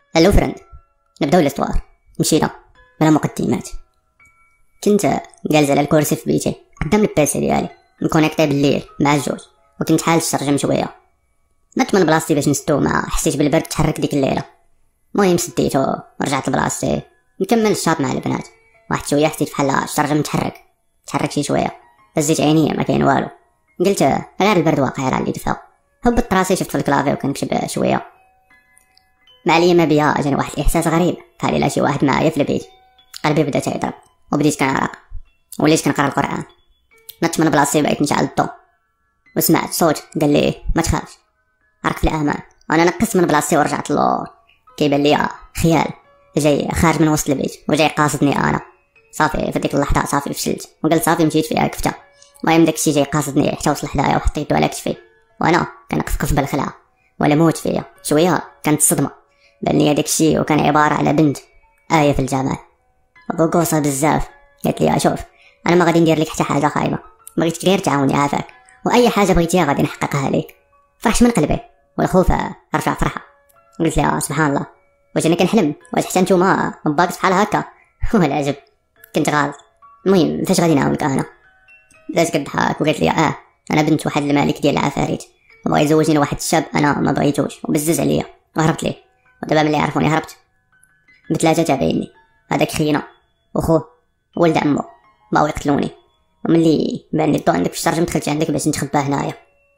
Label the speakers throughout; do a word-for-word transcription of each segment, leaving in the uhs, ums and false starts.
Speaker 1: هلو فريند، نبداو الاستوار. مشينا بلا مقدمات. كنت جالس على الكرسي في بيتي قدام البيسي ديالي مكونيكتي بالليل مع الجوج، وكنت حال ترجم شويه. نط من بلاصتي باش نستو، ما حسيت بالبرد تحرك ديك الليله. المهم سديتو ورجعت لبلاصتي نكمل الشاط مع البنات. واحد شويه حسيت بحال الشرجم متحرك تحرك شي شويه، هزيت عينيا ما كاين والو. قلت غير البرد واقع راه اللي دفا. هبطت راسي شفت في الكلافي وكنكتب شويه. مع ليا ما بيا جاني واحد الاحساس غريب بحال الا شي واحد معايا في البيت. قلبي بدا تيضرب وبديت كنعرق وليت كنقرا القران. نط من بلاصتي بقيت نشعل الضو وسمعت صوت قال لي ما تخافش، راك في الامان. وانا نقصت من بلاصتي ورجعت للور. كيبان لي خيال جاي خارج من وسط البيت وجاي قاصدني انا. صافي في ديك اللحظه صافي فشلت وقلت صافي مشيت فيها كفته. المهم داكشي جاي قاصدني حتى وصل حدايا وحطيت يدو على كتفي وانا كنقفقف بالخلعه ولا موت فيا. شويه كانت الصدمه، بان لي داكشي وكان عباره على بنت ايه في الجمال بوقوصه بزاف. قالت لي شوف انا ما غادي ندير لك حتى حاجه خايبه، بغيتك غير تعاوني عافاك، واي حاجه بغيتيها غادي نحققها لك. فرحت من قلبي والخوف رجع فرحه. قلت لها سبحان الله، واش انا كنحلم؟ واش حتى نتوما باقص بحال هكا؟ والعجب كنت غلط. المهم فاش غادي نعاونك انا؟ بدات كضحك وقالت لي اه انا بنت واحد الملك ديال العفاريت وبغى يزوجني لواحد الشاب انا ما بغيتوش وبزز عليا وهربت ليه. ودابا ملي عرفوني هربت بثلاثه تابعيني، هذاك خينا وخوه ولد عمو بغاو يقتلوني. وملي بان لي الضو عندك في الشرجم دخلت عندك باش نتخبى هنايا.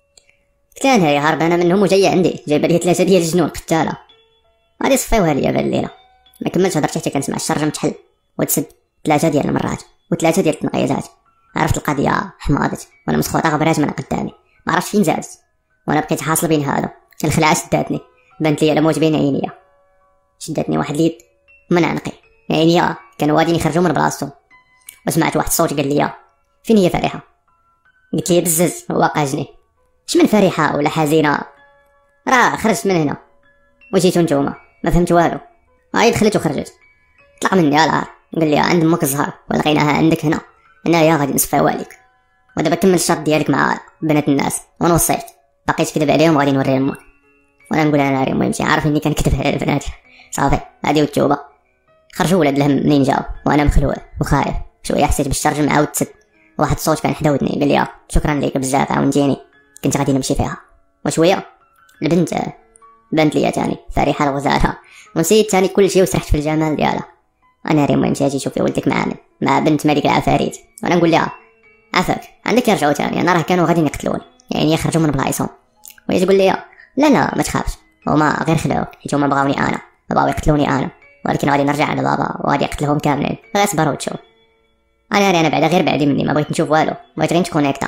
Speaker 1: قلت لها هي هربانه منهم وجايه عندي جايبه لي ثلاثه ديال الجنون قتاله. غادي صفيوها ليا بالليله. ما كملتش هضرت حتى كنسمع الشرجم تحل وتسد ثلاثه ديال المرات وثلاثه ديال التنقيزات. عرفت القضيه حماضت وانا مسخوطه غبرات من قدامي ما عرفتش فين زادت. وانا بقيت حاصل بين هذا الخلعه شداتني، بانت لي الموت بين عينيا. شداتني واحد اليد من عنقي، عينيا كانوا غاديين يخرجوا من بلاصتهم. وسمعت واحد الصوت قال لي فين هي فرحه؟ قلت لي بزز وقاجني. شمن فرحه ولا حزينه؟ راه خرجت من هنا وجيتو نتوما ما فهمت والو. هاي دخلت وخرجت. طلع مني العار قال لي عند امك الزهر ولقيناها عندك هنا، هنايا غادي نصفيوها لك. ودابا كمل الشرط ديالك مع بنات الناس وانا وصيت بقيت كذب عليهم وغادي نوري امك. وانا نقول انا ناري المهم شي عارف اني كنكذب على البنات. صافي هادي والتوبه. خرجوا ولاد الهم منين جاو وانا مخلوع وخايف. شويه حسيت بالشرجم عاود تسد. واحد الصوت كان حدا ودني قال لي شكرا ليك بزاف عاونتيني، كنت غادي نمشي فيها. وشويه البنت بانت ليا تاني فرحه الغزاله ونسيت تاني كل شيء وسرحت في الجمال ديالها. انا ريم المهم تجي شوفي ولدك معامل مع بنت ملك العفاريت. وانا نقول لها عفاك عندك يرجعوا تاني، انا راه كانوا غادي يقتلوني يعني يخرجوا من بلايصهم. وهي تقول لي لا لا ما تخافش، هما غير خلاوك حيت هما بغاوني انا بغاو يقتلوني انا، ولكن غادي نرجع على بابا وغادي يقتلهم كاملين. غير صبر وتشوف. انا راه انا بعدا غير بعدي مني ما بغيت نشوف والو، بغيت غير نتكونيكتا.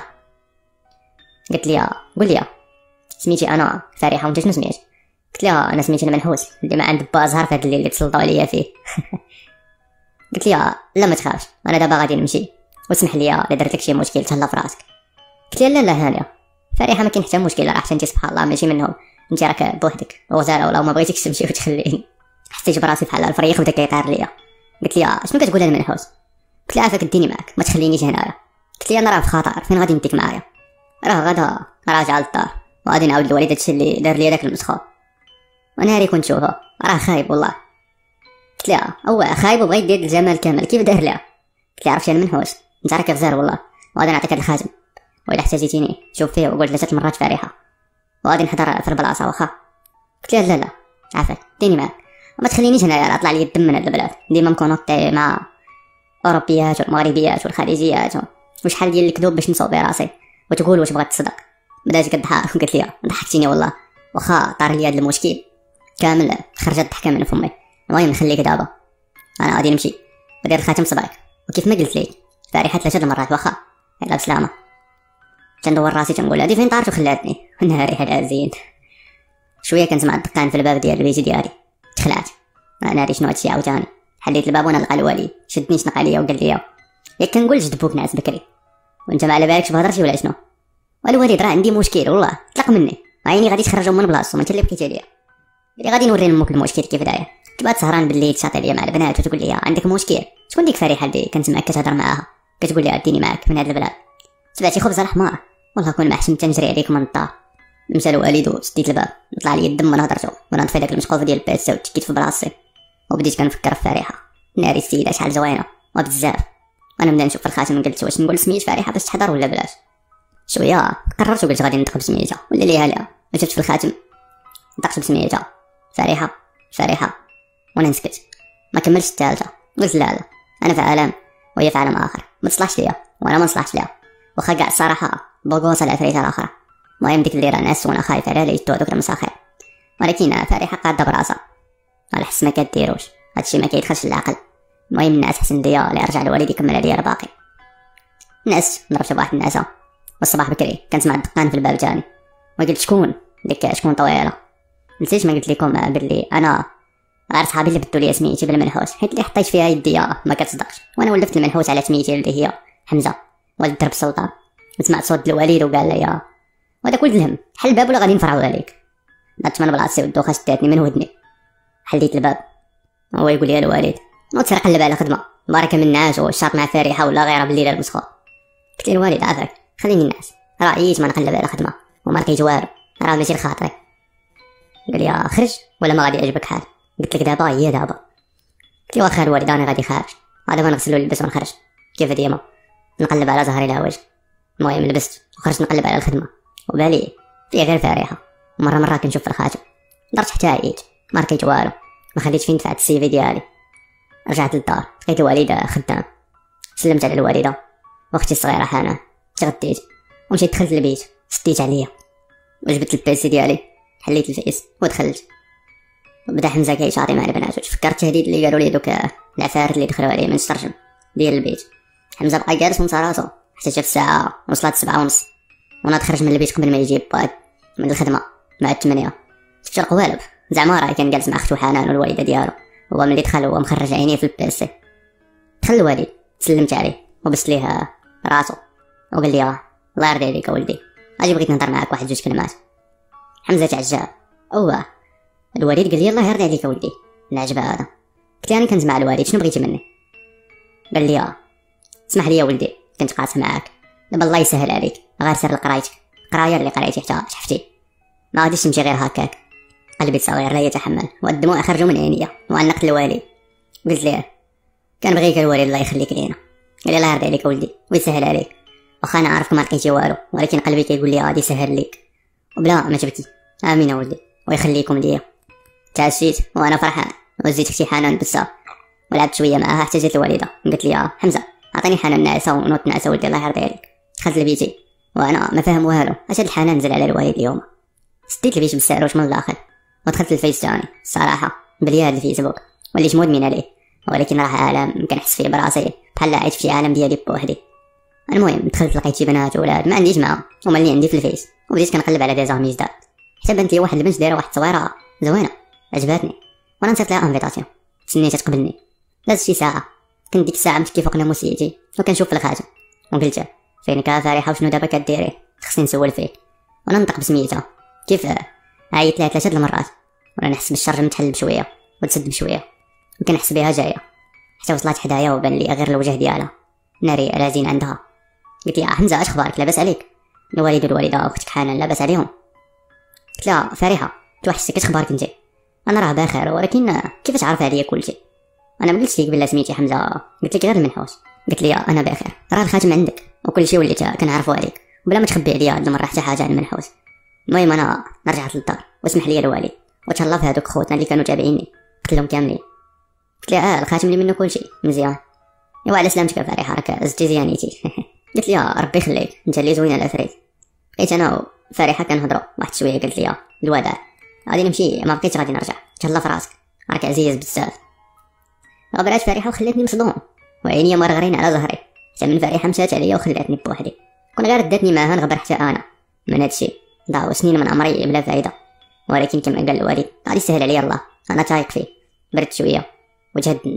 Speaker 1: قلت لي قول لي سميتي انا فرحه وانت شنو سميت؟ قلت لها انا سميتي المنحوس اللي ما عند با زهر في هذا الليل اللي تسلطوا عليا فيه. قلت لي لا ما تخافش انا دابا غادي نمشي واسمح لي الا درت لك شي مشكل تهلا في راسك. قلت لها لا لا هانيه فرحه ما كاين حتى مشكل، راه حتى انت سبحان الله ماشي منهم، انت راك بوحدك وغزاله ولا ما بغيتيكش تمشي وتخليني. حسيت براسي بحال الفريق بدا كيطير ليا. قلت لي شنو كتقول انا المنحوس؟ قلت لها عافاك ديني معاك ما تخلينيش هنايا. قلت لي انا راه في خطر، فين غادي نديك معايا؟ راه غدا راجع للدار وغادي نعاود للوالد هادشي اللي دار لي داك المسخور. وانا راه كنت نشوفه راه خايب والله. قلت لها هو خايب وبغى يدير الجمال كامل كيف دار لها؟ قلت لها عرفتي انا منحوس انت راك غزال والله، وغادي نعطيك هاد الخاتم واذا احتاجيتيني شوف فيه وقول ثلاثه مرات فرحه وغادي نحضر في البلاصه واخا. قلت لها لا لا عافاك ديني معاك وما تخلينيش هنايا راه طلع لي الدم من هاد البلاد. ديما مكونطي مع اوروبيات والمغربيات والخليجيات وشحال ديال الكذوب باش نصوب براسي وتقول واش بغات تصدق. بدات كضحك وقالت لي ضحكتيني والله، واخا طار لي هاد المشكل كامل خرجت الضحكه من فمي. المهم نخليك دابا انا غادي نمشي ودير الخاتم صبعك وكيف ما قلت لي فرحه ثلاثه المرات واخا يلا بسلامه. تندور راسي تنقول هادي فين طارت وخلاتني نهاري هذا زين. شويه كنسمع الدقان في الباب ديال البيت ديالي تخلعت. انا ناري شنو هادشي عاوتاني. حليت الباب وانا نلقى الوالي شدني شنق عليا وقال لي ياك كنقول جد بوك نعس بكري وانت ما على بالكش بهضرتي ولا شنو؟ والوالد راه عندي مشكل والله طلق مني عيني غادي تخرجهم من بلاصتهم انت اللي بقيتي ليا. قال لي غادي نوري لامك المشكل كيف داير. تبقى سهران بالليل تشاطي ليا مع البنات وتقول لي عندك مشكل. شكون ديك فريحه اللي كنسمعك كتهضر معاها كتقول لي اديني معاك من هاد البلاد؟ سبعتي خبزه الحمار والله كون ما حشمت نجري عليك من الدار. مشى لوالدو، شديت الباب، طلع لي الدم وانا هضرتو وانا نطفي داك المشقوف ديال البيسي وتكيت في بلاصتي، وبديت كنفكر في فريحه. ناري السيده شحال زوينه وبزاف. انا بدا نشوف في الخاتم قلت واش نقول سميت فريحه باش تحضر ولا بلاش. شويه قررت وقلت غادي نطق بسميتها ولا ليها لا. شفت في الخاتم نطقت بسميتها فريحه فريحه وانا نسكت. ما كملتش الثالثه، قلت لا لا انا في عالم وهي في عالم اخر، ما تصلحش ليا وانا ما نصلحش ليها، واخا كاع الصراحه بوغوصه العفريته الاخرى. المهم ديك اللي راه ناس وانا خايف عليها ليتو هذوك المساخير، ولكن فريحه قاده براسها على حس ما كديروش، هادشي ما كيدخلش للعقل. المهم الناس حسن ليا اللي رجع لوالدي كمل عليا الباقي. الناس ضربت بواحد النعسه والصباح بكري كنسمع الدقان في الباب تاني، وقلت شكون ديك شكون طويله. نسيت ما قلت لكم بلي انا غير صحابي اللي بدلوا لي سميتي بالمنحوس، حيت اللي حطيت فيها يدي ما كتصدقش، وانا ولفت المنحوس على سميتي اللي هي حمزه ولد درب السلطان. وسمعت صوت الوالد وقال لي وهذاك ولد الهم حل الباب ولا غادي نفرعوا عليك. نضت من بلاصتي والدوخه شداتني من ودني، حليت الباب. هو يقول لي الوالد وتسرق قلب على خدمه بركه من الناس والشاط مع فريحه ولا غيرها بالليل المسخور. قلت له الوالد عافاك خليني الناس راه عييت ما نقلب على خدمه وما لقيت والو، راه ماشي الخاطري. قال لي خرج ولا ما غادي يعجبك حال. قلت لك دابا هي دابا. قلت له واخا الوالد انا غادي خارج، غادي نغسل اللبس ونخرج كيف ديما نقلب على زهري الهواج. المهم لبست وخرجت نقلب على الخدمه وبالي فيها غير فريحه. مره مره كنشوف في الخاتم درت حتى عييت ما لقيت والو، ما خليت فين دفعت السيفي ديالي. رجعت للدار لقيت الوالد خدام، سلمت على الوالده واختي الصغيره حنان، تغديت ومشيت دخلت للبيت سديت عليا وجبت البيسي ديالي حليت الفيس ودخلت. بدا حمزه كيشاطي مع البنات وتفكرت التهديد اللي قالوا لي دوك العفاريت اللي دخلوا عليه من الشرجم ديال البيت. حمزه بقى جالس ونسى راسو حتى شاف الساعه وصلت سبعة ونص وانا تخرج من البيت قبل ما يجيب باد من الخدمه مع الثمانية. شفت القوالب زعما راه كان جالس مع اختو حنان والوالده ديالو. هو ملي دخل هو مخرج عينيه في البيسي. دخل الوالد سلمت عليه وبست ليه راسو وقال لي الله يرضي عليك ولدي اجي بغيت نهضر معاك واحد جوج كلمات. حمزه تعجب. اوه الوالد قال لي الله يرضي عليك ولدي العجبه هذا. قلت له انا كنت مع الوالد شنو بغيتي مني. قال لي اسمح لي يا ولدي كنت قاصح معاك دابا الله يسهل عليك غير سير لقرايتك القرايه اللي قريتي حتى شحفتي ما غاديش تمشي غير هكاك. قلبي صغير لا يتحمل والدموع خرجوا من عينيا وعنقت الوالد. قلت ليه كان بغيك الوالد الله يخليك لينا. قال لي الله يرضي عليك ولدي ويسهل عليك واخا انا عارفك ما لقيتي والو ولكن قلبي كيقول لي غادي يسهل ليك وبلا ما جبتي. امين يا ولدي ويخليكم ليا. تعشيت وانا فرحان وزيت اختي حنان بزاف ولعبت شويه معاها حتى جات الوالده قالت لي حمزه عطيني حنان نعسه ونوض نعسه ولدي الله يرضي عليك. دخلت لبيتي وانا ما فاهم والو اش هاد الحنان نزل على الوالد اليوم. سديت البيت بالسعروش من الداخل ودخلت الفيس تاعي. الصراحه بلي هاد الفيسبوك وليت مدمن عليه ولكن راه عالم كنحس فيه براسي بحال عايش في شي عالم ديالي بوحدي. المهم دخلت لقيت شي بنات وولاد ما عنديش معاهم هما اللي عندي في الفيس وبديت كنقلب على دي زامي جداد حتى بانت لي واحد البنت دايره واحد التصويره زوينه عجباتني وانا نصيفط لها انفيتاسيون تسنيتها تقبلني. دازت شي ساعه كنت ديك الساعه متكي فوق ناموسيتي وكنشوف في الخاتم وقلت فينك فريحه وشنو دابا كديري خصني نسول فيك وانا نطق بسميتها. كيف عيطت لها ثلاثه المرات وانا نحس بالشرج متحل بشويه وتسد بشويه وكنحس بها جايه حتى وصلت حدايا وبان لي غير الوجه ديالها ناري رازين عندها. قلت لها حمزه اش اخبارك لاباس عليك. الوالد والوالده واختك حنان لاباس عليهم. قلت لها فريحه توحشتك اش اخبارك انت. انا راه بخير ولكن كيفاش عارفه عليا كلشي. انا ما قلتش لك بلا سميتي حمزه قلت لك غير المنحوس. قلت لي انا بخير راه الخاتم عندك وكلشي وليت كنعرفو عليك وبلا ما تخبي عليا هاد المره حتى حاجه عن المنحوس. المهم انا رجعت للدار واسمح لي الوالد وتهلا في هذوك خوتنا اللي كانوا تابعيني قلت لهم كاملين. قلت لي اه الخاتم اللي منه كلشي مزيان. ايوا على سلامتك يا فريحه راك زدتي زيانيتي. قلت لي ربي يخليك انت اللي زوينه العفريت. بقيت انا وفريحه كنهضروا واحد شويه قلت لي الوداع غادي نمشي ما بقيتش غادي نرجع تهلا في راسك راك عزيز بزاف. غبرات فريحه وخلاتني مصدوم وعينيا مرغرين على ظهري حتى من فريحه مشات عليا وخلاتني بوحدي. كون غير داتني معاها نغبر حتى انا من هادشي ضاعوا سنين من عمري بلا فايده ولكن كما قال الوالد غادي يسهل عليا الله انا تايق فيه. برد شويه وتهدنت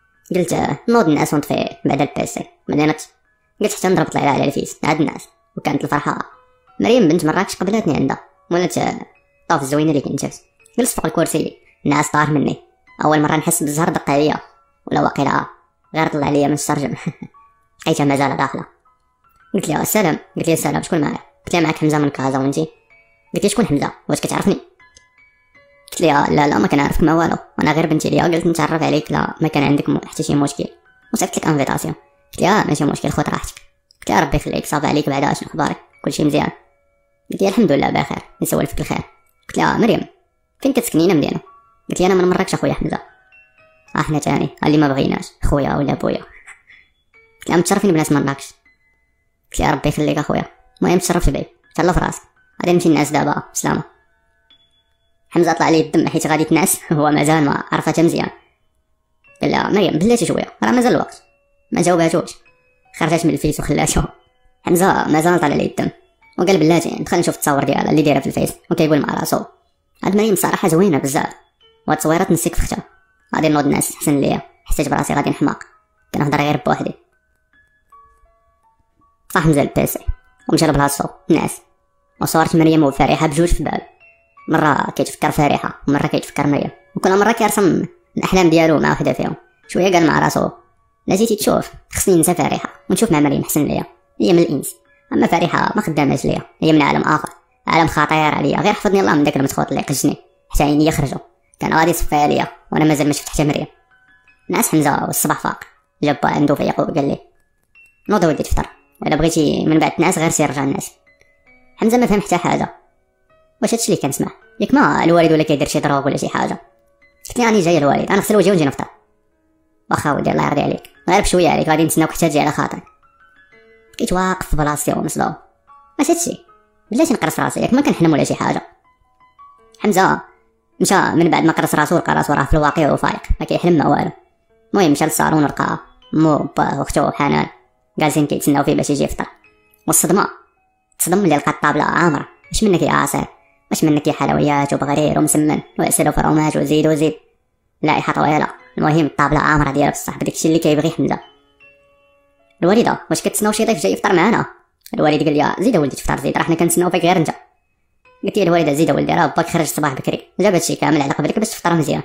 Speaker 1: قلت نوض الناس ونطفي بعد البيسي ما دانتش. قلت حتى نضرب طلع على الفيس عاد الناس وكانت الفرحه. مريم بنت مراكش قبلتني عندها ولات طاف الزوينه اللي كنت جالس جلست فوق الكرسي الناس طار مني. اول مره نحس بالزهر دق عليا ولا واقيلا غير طلع عليا من السرجم. لقيتها مازال داخله. قلت لها السلام. قلت لها السلام شكون معايا. قلت لها معاك حمزه من كازا وانتي. قلت لي شكون حمزه واش كتعرفني؟ قلت لي لا لا ما كنعرفك ما والو انا غير بنتي ليا قلت نتعرف عليك لا ما كان عندك حتى شي مشكل وصيفط لك انفيتاسيون. قلت لي اه ماشي مشكل خذ راحتك. قلت لي ربي يخليك صافي عليك بعدا شنو اخبارك كلشي مزيان؟ قلت لي الحمد لله بخير نسولفك الخير. قلت لها مريم فين كتسكنينا مدينه؟ قلت لي انا من مراكش اخويا حمزه. اه حنا تاني قال لي ما بغيناش خويا ولا بويا. قلت لها متشرفين بنات مراكش. قلت لي ربي يخليك اخويا المهم تشرفت بيك تهلا في راسك غادي نمشي نعس دابا بسلامه. حمزه طلع ليه الدم حيت غادي تنعس هو مازال ما عرفتها مزيان. قال لها مريم بلاتي شويه راه مازال الوقت ما جاوباتوش خرجت من الفيس وخلاتو. حمزه مازال طالع ليه الدم وقال بلاتي ندخل نشوف التصاور ديالها اللي دايره في الفيس وكيقول مع راسو هاد مريم صراحه زوينه بزاف وهاد التصويرات نسيك في اختها غادي نوض نعس حسن ليا حسيت براسي غادي نحماق كنهضر غير بوحدي. صح حمزه البيسي ومشى لبلاصتو نعس وصورت مريم وفريحه بجوج في بال. مره كيتفكر فريحه ومره كيتفكر مريم وكل مره كيرسم الاحلام ديالو مع وحده فيهم. شويه قال مع راسو لا جيتي تشوف خصني ننسى فريحه ونشوف مع مريم حسن ليا هي من الانس اما فريحه ما خداماش ليا هي من عالم اخر عالم خطير عليا غير حفظني الله من داك المسخوط اللي قجني حتى عيني يخرجوا كان غادي يصفي عليا وانا مازال ما شفت حتى مريم. نعس حمزه والصباح فاق جاب عنده فيقو قال لي نوض ولدي تفطر ولا بغيتي من بعد تنعس غير سير رجع الناس. حمزه ما فهم حتى حاجه واش هادشي اللي كنسمع ياك ما الوالد ولا كيدير شي دروغ ولا شي حاجه. قلت لي راني جاي الوالد انا نغسل وجهي ونجي نفطر. واخا ولدي الله يرضي عليك غير بشويه عليك غادي نتسناوك حتى تجي على خاطرك. بقيت واقف في بلاصتي ومصدوم اش هادشي بلاتي نقرص راسي ياك ما كنحلم ولا شي حاجه. حمزه مشى من بعد ما قرص راسو لقى راسو راه في الواقع وفايق ما كيحلم ما والو. المهم مشى للصالون لقى مو باه واختو وحنان جالسين كيتسناو فيه باش يجي يفطر والصدمه تصدم ملي لقى الطابله عامره واش منك يا عصير واش منك يا حلويات وبغرير ومسمن وعسل وفرماج وزيد وزيد لائحه طويله. المهم الطابله عامره ديالها بصح بداكشي اللي كيبغي حمزه. الوالده واش كتسناو شي ضيف جاي يفطر معنا؟ الوالد قال لي زيد ولدي تفطر زيد راه حنا كنتسناو فيك غير انت. قلت لي الوالده زيد ولدي راه باك خرج الصباح بكري جاب هادشي كامل على قبلك باش تفطر مزيان.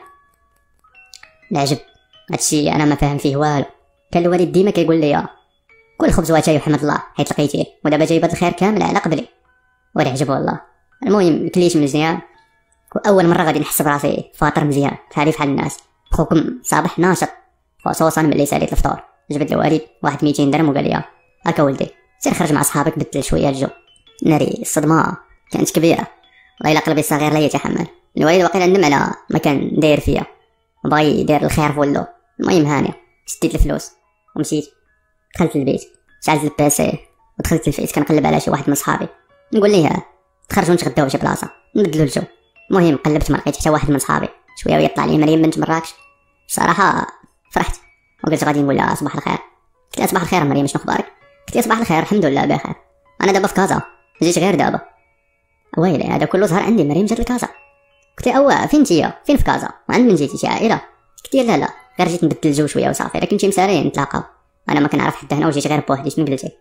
Speaker 1: العجب هادشي انا ما فاهم فيه والو. كان الوالد ديما كيقول لي كل خبز واتاي وحمد الله حيت لقيتيه ودابا جايب هاد الخير كامل على قبلي والعجب والله. المهم كليت مزيان واول مره غادي نحس براسي فاطر مزيان بحالي بحال الناس. خوكم صباح ناشط خصوصا ملي ساليت الفطور جبت الوالد واحد ميتين درهم وقال لي هاكا ولدي سير خرج مع صحابك بدل شويه الجو. ناري الصدمه كانت كبيره والله الا قلبي الصغير لا يتحمل. الوالد واقيلا ندم على ما كان داير فيا وبغى يدير الخير فولو. المهم هانيه شديت الفلوس ومشيت دخلت للبيت شعلت البيسي ودخلت الفيس كنقلب على شي واحد من صحابي نقول ليه تخرجوا نتغداو شي بلاصه نبدلوا الجو. المهم قلبت ما لقيت حتى واحد من صحابي شويه ويطلع لي مريم بنت مراكش. بصراحه فرحت وقلت غادي نقول لها صباح الخير. قلت لها صباح الخير مريم شنو اخبارك؟ قلت لها صباح الخير الحمد لله بخير انا دابا في كازا جيت غير دابا. ويلي هذا كله ظهر عندي مريم جات لكازا. قلت لها اوه فين انتيا فين في كازا وعند من جيتي شي عائله؟ قلت لها لا لا غير جيت نبدل الجو شويه وصافي لكن كنتي مسالين نتلاقاو انا ما كنعرف حتى هنا وجيت غير بوحدي شنو قلتي؟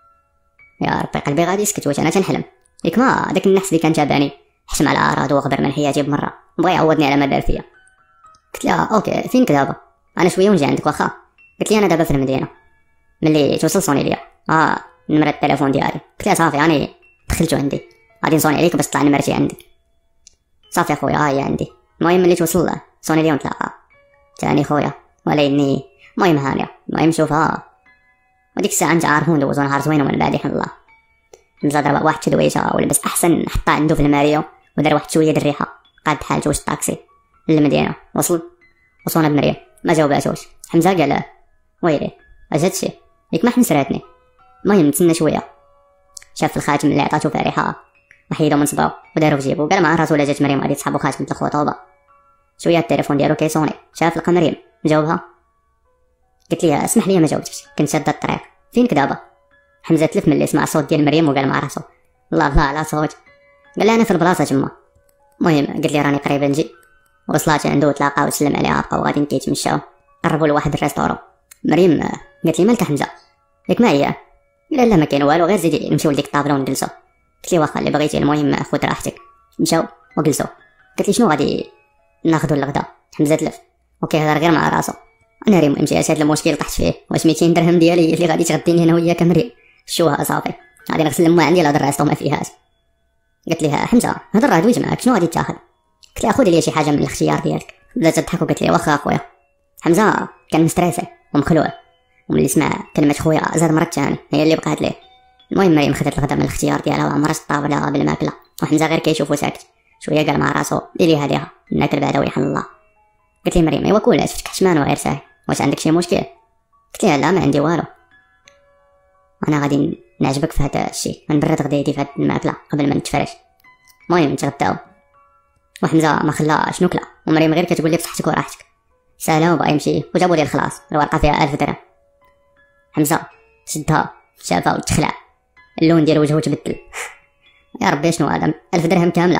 Speaker 1: يا ربي قلبي غادي يسكت واش انا تنحلم ياك ما داك النحس اللي كان تابعني حشم على اعراض وغبر من حياتي بمره بغى يعوضني على ما دار فيا. قلت لها اوكي فينك دابا؟ انا شويه ونجي عندك واخا. قلت لي انا دابا في المدينه ملي توصل صوني ليا اه نمره التليفون ديالي. قلت لها صافي راني دخلتو عندي غادي نصوني عليك باش تطلع نمرتي عندك. صافي اخويا ها هي عندي. المهم ملي توصل صوني ليا ونتلاقى. ثاني خويا ولا اني المهم هانيه المهم شوفها وديك الساعه انت عارفون دوزو نهار زوين ومن بعد يحن الله. حمزه ضرب واحد تدويشه ولبس احسن حطها عنده في الماريو ودار واحد شويه د الريحه قاد بحال جوج الطاكسي للمدينه. وصل وصلنا بمريم ما جاوباتوش. حمزه قال ويلي اش هادشي ياك ما حنسراتني. المهم تسنى شويه شاف الخاتم اللي عطاتو فريحه وحيدو من صباو ودارو في جيبو قال مع راسو لا جات مريم غادي تسحبو خاتم الخطوبه. شويه التليفون ديالو كيصوني شاف لقى مريم جاوبها. قلت لي اسمح لي ما جاوبتش كنت شاده الطريق فينك دابا؟ حمزه تلف ملي سمع صوت ديال مريم وقال مع راسو الله الله على صوت. قال لي انا في البلاصه تما. المهم قلت لي راني قريبه نجي. وصلات عنده وتلاقاو وسلم عليها بقاو غاديين كيتمشاو قربوا لواحد الريستورون. مريم قالت لي مالك حمزه ياك ما هي؟ قال لا ما كاين والو غير زيدي نمشيو لديك الطابله ونجلسو. قلت لي واخا اللي بغيتي المهم خذ راحتك. مشاو وجلسوا. قالت لي شنو غادي ناخذوا الغدا؟ حمزه تلف وكيهضر غير مع راسو. انا ريم امشي هاد المشكل طحت فيه واش ميتين درهم ديالي اللي غادي تغديني انا وياك مريم شوها صافي غادي نغسل الماء عندي لا الريستو ما فيهاش. قالت لها حمزه هذا الراه دويج معاك شنو غادي تاخذ؟ قلت لها خذي لي شي حاجه من الاختيار ديالك. بدات تضحك وقالت لي واخا اخويا. حمزه كان مستريسي ومخلوع، وملي سمع كلمه خويا زاد مرة ثاني هي اللي بقات ليه. المهم مريم خدت الغدا من الاختيار ديالها وعمرت الطابله بالماكله، وحمزه غير كيشوفو ساكت. شويه قال مع راسو ديري هاديها ناكل بعدا ويحن الله. قلت لي مريم ايوا كول شفتك حشمان وغير ساهي، واش عندك شي مشكل؟ قلت لها لا ما عندي والو، انا غادي نعجبك في هذا الشيء، غنبرد غدايتي في هاد الماكله قبل ما نتفرج. المهم نتغداو وحمزه ما خلاش نوكله، ومريم غير كتقول لي بصحتك وراحتك سالا وبغا يمشي وجابوا لي الخلاص الورقه فيها ألف درهم. حمزه شدها شافها وتخلع، اللون ديال وجهه تبدل. يا ربي شنو هذا ألف درهم كامله.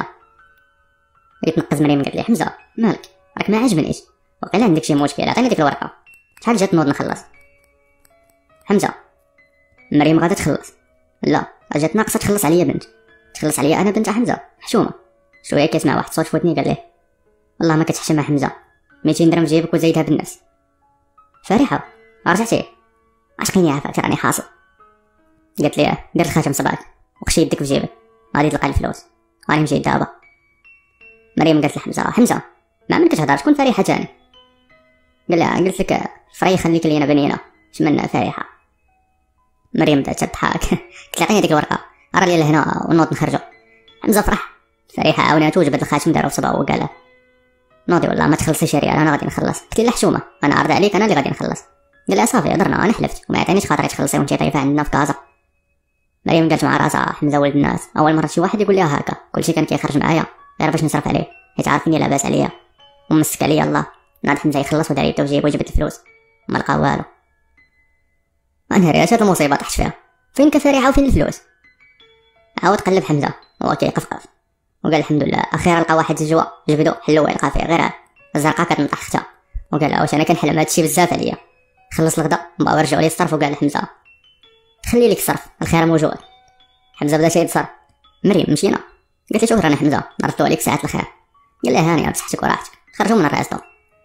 Speaker 1: يتنقز مريم قالت لي حمزه مالك راك ما عجبنيش، وقيلا عندك شي مشكل عطيني ديك الورقه شحال جات نوض نخلص. حمزه مريم غادا تخلص، لا جات ناقصه تخلص عليا بنت، تخلص عليا انا بنت حمزه حشومه. شويه كيسمع واحد الصوت فوتني قال ليه والله ما كتحشم مع حمزه، ميتين درهم في جيبك وزايدها بالناس. فرحه رجعتي عشقيني عافاك راني حاصل. قالت لي دير الخاتم صباك وخشي يدك في جيبك غادي تلقى الفلوس غادي نمشي دابا. مريم قالت لحمزه حمزه ما عمرك تهضر شكون فريحه تاني؟ قال لها قلت لك فريحه خليك لينا بنينه شمنا فريحه. مريم بدات تضحك. قلت لها عطيني ديك الورقه راه لي لهنا ونوض نخرجوا. حمزه فرح. فريحه عاوناتو جبد الخاتم دارو في صباعو وقال نوضي والله ما تخلصيش ريال انا غادي نخلص. قلت له حشومه انا عارضه عليك انا اللي غادي نخلص. قال لها صافي هضرنا انا حلفت وما عطينيش خاطري تخلصي وانتي طايفه عندنا في كازا. مريم قالت مع راسها حمزه ولد الناس اول مره شي واحد يقول لها هكا، كلشي كان كيخرج معايا غير باش نصرف عليه حيت عارفني لاباس عليا ومسك عليا الله. ناض حمزه يخلص ودار يدو جيبو وجبد الفلوس ما لقى والو. انهاري اش هاد المصيبه طحت فيها، فين كفريحه وفين الفلوس؟ عاود قلب حمزه هو كيقفقف وقال الحمد لله اخيرا لقى واحد الجوا جبدو حلو يلقى فيه غير الزرقاء كتنطح اختها. وقال واش انا كنحلم هادشي بزاف عليا. خلص الغدا بقاو رجعوا لي الصرف وقال لحمزه خلي لك الصرف الخير موجود. حمزه بدا شي يتصرف. مريم مشينا قالت لي شكرا حمزه عرفتو عليك ساعه الخير. قال لها هانيه بصحتك وراحتك خرجوا من الريستو.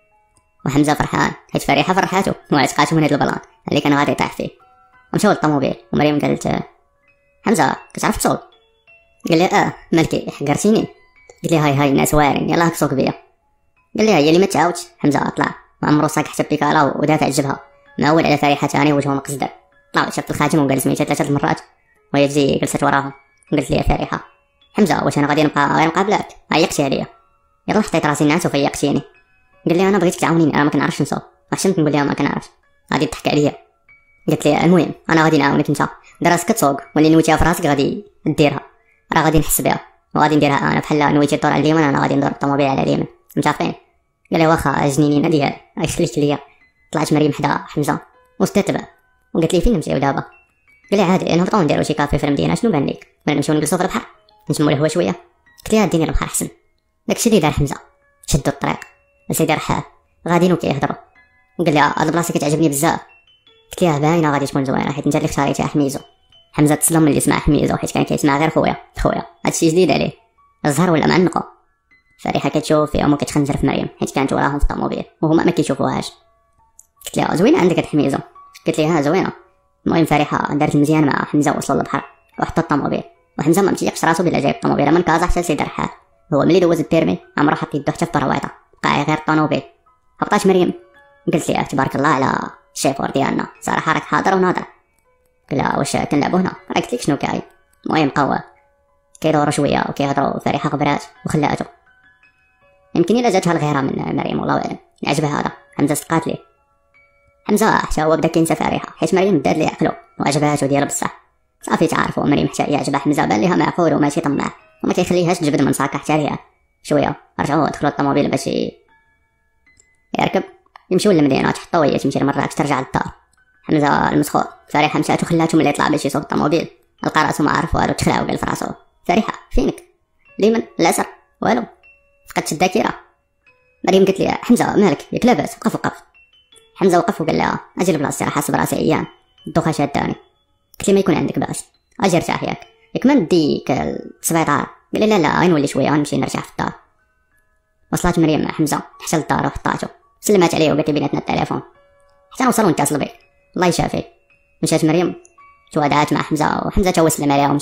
Speaker 1: وحمزه فرحان حيت فريحه فرحاتو وعتقاتو من هاد البلان اللي كان غادي يطيح فيه. ومشاو للطوموبيل ومريم قالت حمزه كتعرف تسوق؟ قال لي اه مالكي حقرتيني. قلت لي هاي هاي الناس واعرين يلاه تسوق بيا. قال لي هي اللي ما تعاودش. حمزه طلع وعمرو ساق حتى بيكالا ودافع الجبهه معول على فريحه ثاني وجهه مقزدر. طلع شاف الخاتم وقال سميتها ثلاثه المرات وهي تجي جلست وراهم. قلت لي فريحه حمزه واش انا غادي نبقى غير مقابلك؟ عيقتي عليا يلا حطيت راسي نعس وفيقتيني. قال لي انا بغيتك تعاونيني انا ما كنعرفش نسوق وحشمت نقول لها ما كنعرفش غادي تضحك عليا. قلت لي المهم انا غادي نعاونك انت دير راسك تسوق واللي نويتيها في راسك غادي ديرها راه غادي نحس بها وغادي نديرها انا بحال نويتي الدور على اليمين انا غادي ندور الطوموبيل على اليمين متعرفين. قال لي واخا جنينين ديال يخليك ليا. طلعت مريم حدا حمزه واستتبع وقالت لي فين نمشيو دابا؟ قال لي عادي نهبطو نديرو شي كافي في المدينه شنو بان لك؟ ولا نمشيو نجلسو في البحر نشمو الهوا شويه؟ قلت لها ديني البحر احسن. داكشي اللي دار حمزه شدوا الطريق سيدي رحال غاديين وكيهضروا وقال لي هاد البلاصه كتعجبني بزاف. قلت لها باينه غادي تكون زوينه حيت انت اللي اختاريتيها حميزو. حمزه تسلم ملي سمع حميزو حيت كان كيسمع غير خويا خويا هادشي جديد عليه الزهر ولا معنقو. فريحه كتشوف فيهم وكتخنزر في مريم حيت كانت وراهم في الطوموبيل وهما ما كيشوفوهاش. قلت لها زوينه عندك هاد حميزو. قلت لي ها زوينه. المهم فريحه دارت مزيان مع حمزه وصلوا للبحر وحطوا الطوموبيل وحمزه ما متيقش راسو بلا جايب الطوموبيل من كازا حتى لسيدي رحال. هو ملي دوز البيرمي عمرو حط يدو حتى في براويطه بقى غير الطوموبيل. هبطات مريم قلت لي تبارك الله على الشيفور ديالنا صراحه راك حاضر وناظر. قال لها واش كنلعبوا هنا؟ راه قلت لك شنو كاين. المهم بقاو كيدوروا شويه وكيهضروا فريحه غبرات وخلاتو. يمكن الا جاتها الغيره من مريم والله اعلم عجبها هذا. حمزه صدقات ليه. حمزه حتى هو بدا كينسى فريحه حيت مريم دار ليه عقلو وعجباتو ديال بصح. صافي تعرفوا مريم حتى يعجبها حمزه بان ليها معقول وماشي طماع وما كيخليهاش تجبد من ساكه حتى ليها. شويه رجعوا دخلوا الطوموبيل باش يركب يمشيو للمدينه تحطوا هي تمشي لمراكش ترجع للدار. حمزه المسخور فريحه مشات وخلاتو ملي طلع باش يسوق الطوموبيل لقى راسو ما عرف والو تخلع وقال في راسو فريحه فينك ليمن اليسار والو فقدت الذاكره. مريم قالت لي حمزه مالك ياك لاباس وقف وقف. حمزه وقف وقال لها اجي لبلاصتي راه حاسب راسي ايام الدوخه شاداني. قلت لي ما يكون عندك باس اجي ارتاح ياك ياك ما نديك للسبيطار. قال لي لا لا غنولي شويه غنمشي نرجع في الدار. وصلت مريم مع حمزه حتى للدار وحطاتو سلمات عليه وقالت لي بيناتنا التليفون حتى نوصلوا نتصل بك الله يشافيك. مشات مريم توادعات مع حمزه وحمزه تا هو سلم عليها ومشى.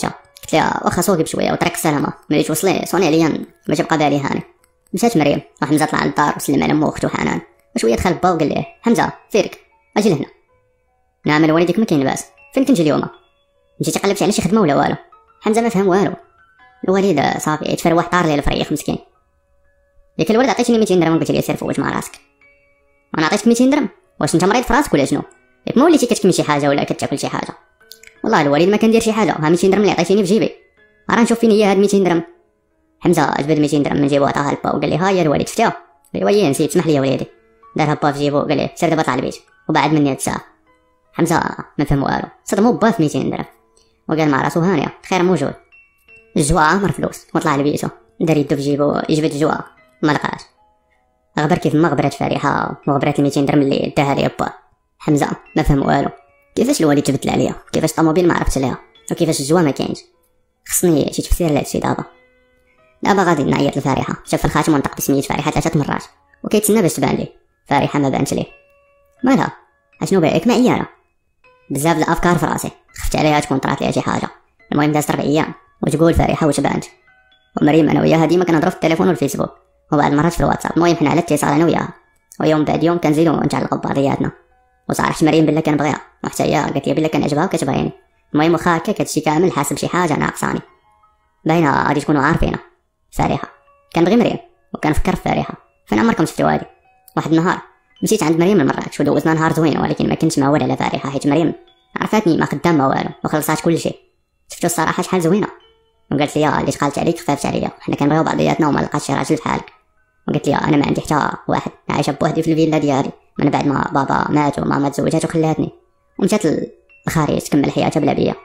Speaker 1: قلت لها واخا صوتي بشويه وطريق السلامه، ملي توصلي صوني عليا ما تبقى بالي هاني. مشات مريم وحمزه طلع للدار وسلم على مو اختو حنان، وشويه دخل با وقال ليه حمزه فيرك اجي لهنا. نعم والديك ما كاين لاباس، فين كنتي اليوم؟ مشيتي قلبتي على شي خدمه ولا والو؟ حمزه ما فهم والو، الوالد صافي يتفروح طار لي الفريق مسكين. ديك الولد عطيتيني ميتين درهم وقلت لي سير فوت مع راسك. وانا عطيتك ميتين درهم؟ واش انت مريض في راسك ولا شنو؟ ياك ما وليتي كتكمل شي حاجه ولا كتاكل شي حاجه؟ والله الوالد ما كندير شي حاجه، ها ميتين درهم اللي عطيتيني في جيبي، راه نشوف فين هي هاد ميتين درهم. حمزه جبد ميتين درهم من جيبو عطاها لبا وقال لي ها هي الوالد شفتيها؟ ايوا هي نسيت سمح لي وليدي. دارها با في جيبو وقال لي سير دابا طلع البيت وبعد مني هاد الساعه. حمزه ما فهم والو، صدمو با في ميتين درهم وقال مع راسو هانيه خير موجود. الجوا عامر فلوس وطلع لبيتو، دار يدو في جيبو يجبد الجوا ما لقاش، غبر كيف ما غبرات فرحه وغبرات الميتين درهم اللي داها لي با. حمزه ما فهم والو، كيفاش الوالد تبدل عليا، كيفاش الطوموبيل ما عرفت ليها، وكيفاش الجوا ما كاينش. خصني شي تفسير لهادشي دابا. دابا غادي نعيط لفرحه، شاف الخاتم ونطق بسميت فرحه ثلاثه مرات وكيتسنى باش تبان ليه. فرحه ما بانت ليه. مالها اشنو بيك؟ ما عيانه بزاف الافكار في راسي، خفت عليها تكون طرات ليها شي حاجه. المهم دازت ربع ايام وتقول فرحه واش بانت. ومريم انا وياها ديما كنهضروا في التليفون والفيسبوك وبعض المرات في الواتساب. المهم حنا على اتصال انا وياها، ويوم بعد يوم كنزيدو نتعلقوا ببعضياتنا. وصراحه مريم بلا كنبغيها وحتى هي قالت لي بلا كنعجبها وكتبغيني. المهم واخا هكاك هادشي كامل حاسب شي حاجه ناقصاني، باينه غادي تكونوا عارفينها. فرحه كنبغي مريم وكنفكر في فرحه. فين عمركم شفتوا هادي؟ واحد النهار مشيت عند مريم لمراكش ودوزنا نهار زوين، ولكن ما كنتش معول على فرحه حيت مريم عرفاتني ما خدامه والو وخلصات كلشي. شفتوا الصراحه شحال زوينه، وقالت لي اللي تقالت عليك خفافت عليا، حنا كنبغيو بعضياتنا وما لقاتش شي راجل بحالك. وقالت لي انا ما عندي حتى واحد، عايشه بوحدي في الفيلا ديالي من بعد ما بابا مات وماما تزوجات وخلاتني ومشات للخارج تكمل حياتها بلا بيا.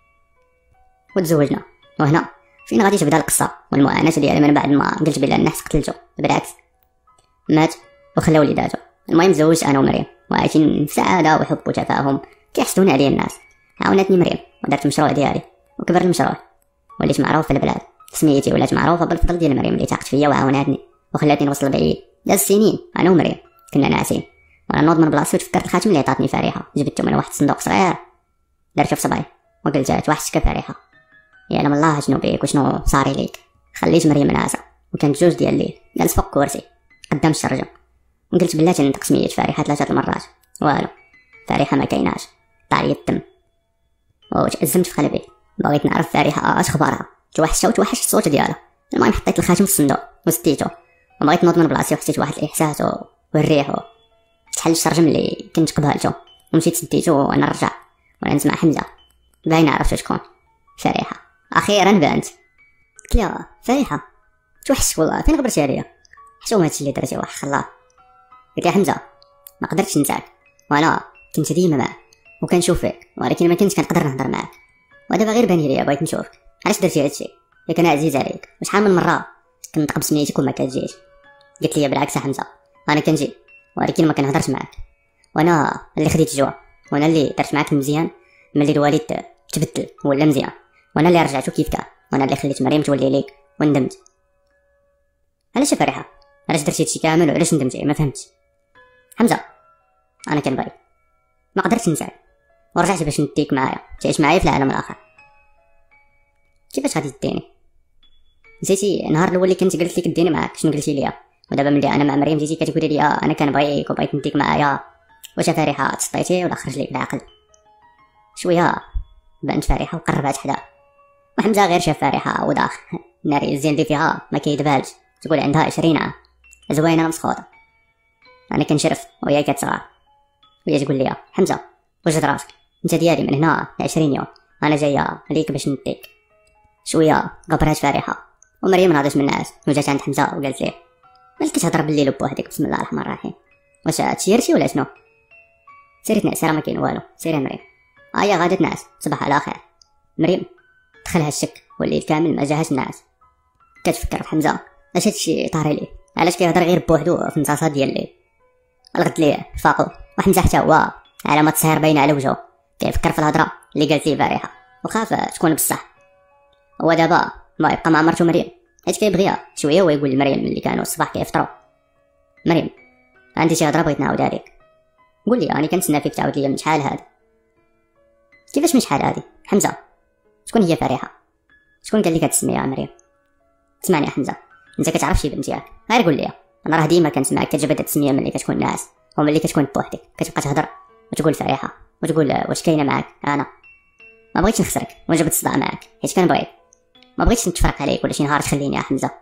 Speaker 1: وتزوجنا وهنا فين غادي تبدا القصه والمعاناه ديالي من بعد ما قلت بلا النحس قتلته. بالعكس مات وخلى وليداتو. المهم تزوجت انا ومريم وعايشين في سعاده وحب وتفاهم كيحسدون عليا الناس. عاونتني مريم ودرت المشروع ديالي وكبر المشروع، وليت معروف في البلاد. سميتي ولات معروفه بالفضل ديال مريم اللي تاقت فيا وعاونتني وخلاتني نوصل بعيد. داز سنين انا ومريم كنا ناعسين وانا نوض من بلاصتي وتفكرت الخاتم اللي عطاتني فريحه، جبته من واحد الصندوق صغير درته في صبعي وقلت توحشتك فريحه، يعلم الله شنو بيك وشنو صاري ليك. خليت مريم نعاسه وكانت جوج ديال الليل جالس فوق كرسي قدام الشرجم وقلت بلاتي ننطق سميت فريحه ثلاثه المرات والو. فريحه ما كايناش، طلع لي الدم وتأزمت في قلبي. بغيت نعرف فريحه اش اخبارها، توحشتها وتوحشت الصوت ديالها. المهم حطيت الخاتم في الصندوق وسديته وبغيت نوض من بلاصتي وحسيت واحد الاحساس والريح شحال الشرجم اللي كنت قبالته ومشيت سديته وانا نرجع وانا نسمع حمزه باين عرفت شكون. فريحه اخيرا بانت. قلت لها فريحه توحشت والله فين غبرتي عليا؟ حشومه هادشي اللي درتي وحخ الله. قلت لها حمزه ما قدرتش ننساك وانا كنت ديما معك وكنشوف فيك ولكن ما كنتش كنقدر نهضر معاك، ودابا غير باني ليا بغيت نشوفك. علاش درتي هادشي؟ ياك انا عزيز عليك وشحال من مره كنطق بسميتك وما كتجيش. قلت لي بالعكس حمزه انا كنجي ولكن ما كنهضرش معاك، وانا اللي خديت الجوا وانا اللي درت معاك مزيان ملي الوالد تبدل ولا مزيان، وانا اللي رجعتو كيف كان، وانا اللي خليت مريم تولي ليك وندمت. علاش فرحه؟ علاش درتي هادشي كامل وعلاش ندمتي؟ ما فهمتش. حمزه انا كنبغيك ما قدرتش ننساك ورجعت باش نديك معايا تعيش معايا في العالم الاخر. كيفاش غادي تديني؟ نسيتي النهار الاول اللي كنت قلت لك ديني معاك شنو قلتي لي؟ ودابا ملي انا مع مريم جيتي كتقولي لي انا كنبغيك وبغيت نديك معايا. واش فرحه تسطيتي ولا خرج لك العقل؟ شويه بانت فرحه وقربات حدا وحمزه غير شاف فرحه وداخ ناري الزين اللي فيها ما كيدبالش، تقول عندها عشرين عام زوينه مسخوطه. انا كنشرف وهي كتصغر وهي تقول لي حمزه وجد راسك انت ديالي من هنا عشرين يوم انا جايه عليك باش نديك. شويه غبرات فرحه ومريم ناضت من الناس وجات عند حمزه وقالت ليه مالك كتهضر بالليل بوحدك بسم الله الرحمن الرحيم؟ واش تشيرتي ولا شنو؟ سيري تنعس راه ما كاين والو. سيري مريم هيا غادي تنعس صباح على خير. مريم دخلها الشك والليل كامل ما جاهاش النعاس، كتفكر في حمزه اش هادشي طاري ليه، علاش كيهضر غير بوحدو في النصاصه ديال الليل. الغد ليه فاقو وحمزه حتى هو علامات السهر باينه على وجهه كيفكر في الهضره اللي قالت ليه فرحه وخاف تكون بصح. هو دابا ما يبقى مع مرتو مريم حيت كيبغيها شويه ويقول لمريم اللي كانوا الصباح كيفطروا مريم عندي شي هضره بغيت نعاودها لك. قول لي راني كنتسنى فيك تعاود لي من شحال هذا. كيفاش من شحال هذه؟ حمزه شكون هي فرحه؟ شكون قال لك هاد السميه يا مريم؟ اسمعني يا حمزه، انت كتعرف شي بنت ياك، غير قول لي. انا راه ديما كنسمعك كتجبد هاد السميه ملي كتكون ناعس وملي كتكون بوحدك كتبقى تهضر وتقول فرحه وتقول واش كاينه معاك. انا ما بغيتش نخسرك ونجبد الصداع معاك حيت كنبغيك، ما بغيتش نتفرق عليك ولا شي نهار تخليني يا حمزه.